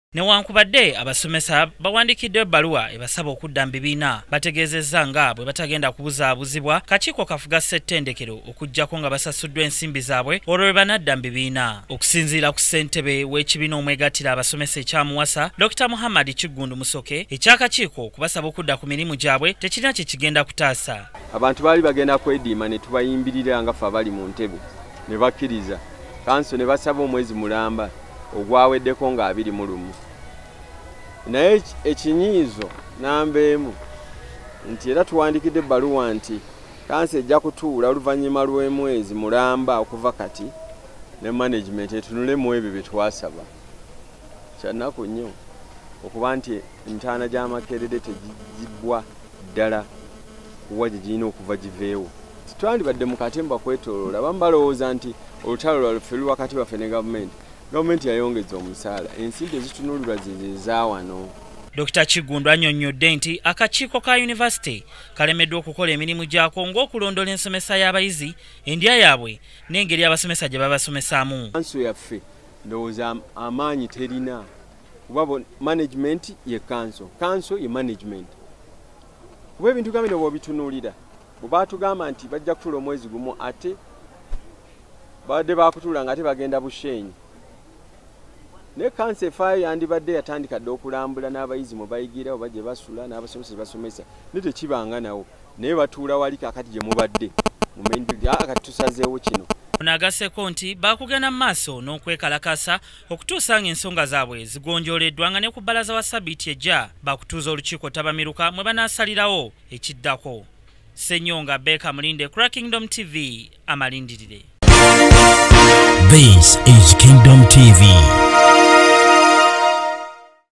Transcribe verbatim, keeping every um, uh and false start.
Newankubadde abasomesa bawandikidde ebbaluwa ebasaba okudda mu bibiina bategeezezza nga bwe batagenda kubuzaabuzibwa kakiiko kafuga ssettendekero okuggyako nga basasuddwa ensimbi zaabwe olwo lwe banadda mu bibiina. Okusinziira ku ssentebe w'ekibiina omwegattira abasomesa ekyamuwasa Dokita Muhammad Kiggundu Musoke, ekyakakiiko okubasaba okudda ku mirimu gyabwe tekirina kye kigenda kutaasa. Abantu baali bagenda kwediima ne tubayimbirira nga ffe abali mu ntebe ne bakkiriza kanso ne basaba omwezi mulamba ogwaweddeko nga abiri mu lumu. Naye ekinyiizo namba emu nti era tuwandikidde ebbaluwa nti kansi ejja kutuula oluvannyuma lw'emwezi mulamba okuva kati ne management etunulemu ebyo bye twasaba. Kyannaku nnyo okuba nti entaana gy'amakerere tegiggibwa ddala kuwa gye girina okuva giveewo. Twandibadde mu katemba kwetooloola abamu balowooza nti olutalo lwaffe luli wakati waffe ne gavumenti. Gavumenti yayongeza omusaala, ensimbi ezitunulirwa zeza wano. Dokita Kiggundu annyonnyodde nti akakiiko ka yunivasite kalemeddwa okukola emirimu gyako ng'okulondola ensomesa y'abayizi, endya yaabwe n'engeri abasomesa gye babasomesaamu. Kanso yaffe ndowooza amaanyi terina kuba management ye kanso, kanso ye management. Kuba ebintu nga bino bw'obitunuulira bwe baatugamba nti bajja kutuula omwezi gumu ate badde baakutuula nga ate bagenda Bushenyi. Ne kanso efaayo yandibadde yatandika dde okulambula n'abayizi mwe bayigira oba gye basula n'abasomesa gye basomesa ne tekibanga nawo naye batuula wali kakati gye mubadde kati tusazeewo kino. Ono agasseko nti baakugenda mu maaso n'okwekalakasa okutuusa ng'ensonga zaabwe zigonjooleddwa nga ne ku bbalaza wa Ssabbiiti ejja baakutuuza olukiiko Tabamiruka mwe banaasalirawo ekiddako. Ssenyonga Beka Mulinde, Kura Kingdom T V, amalindirire. This is Kingdom T V.